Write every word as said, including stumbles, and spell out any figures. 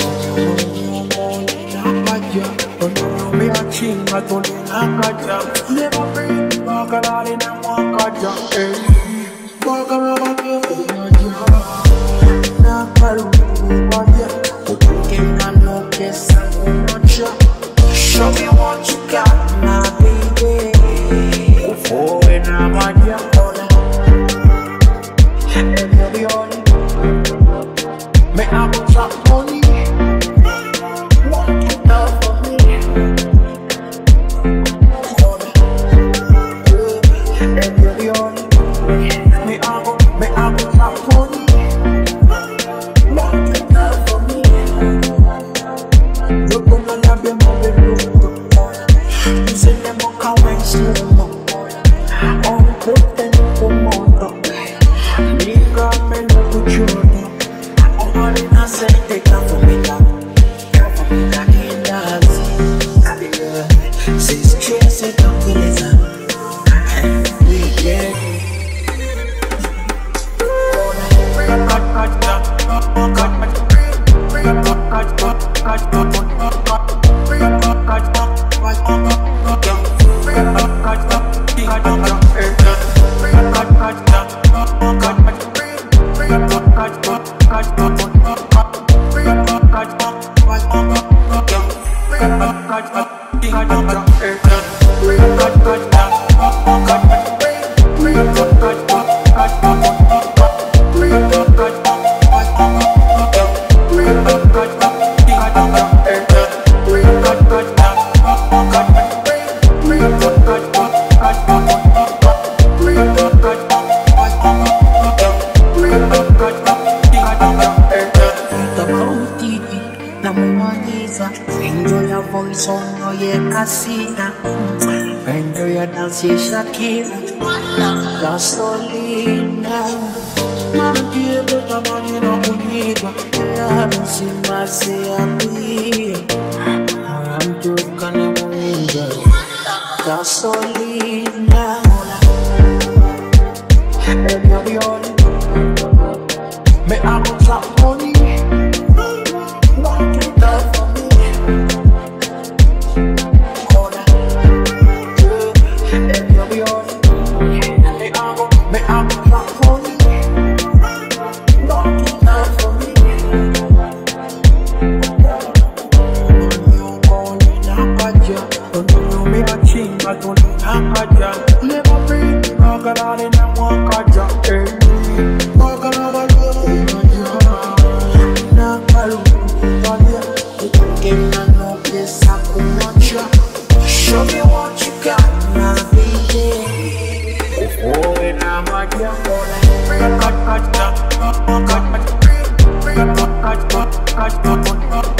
Show me what you got, my baby. Oh, and I'm a Kola. And you'll be on it. May I go drop money? What you love for me? Kola. And you'll be on it. May I go, may I go drop money? What you love for me? You're gonna love your mother. You say them walk away slow-mo. Oh, put them for more. Nigga, me no good journey. Oh, what did I say? They come for me now. Come for me now, can't dance. Say stress, say don't kill it up. We get enjoy your voice on your casita. Enjoy your dance, Shakira. Gasolina. Mama, dear, but I'm on your own. I haven't seen my say I'm just gonna win. Gasolina. And you'll be on it. May I go drop money? Never breathe, walk around in a one kaja. Walk around a road, not a road. Game and no place I could not shop. Show me what you got, my baby. Oh, and I'm a young boy. Cut, cut, cut, cut, cut, cut, cut, cut, cut, cut, cut, cut, cut, cut.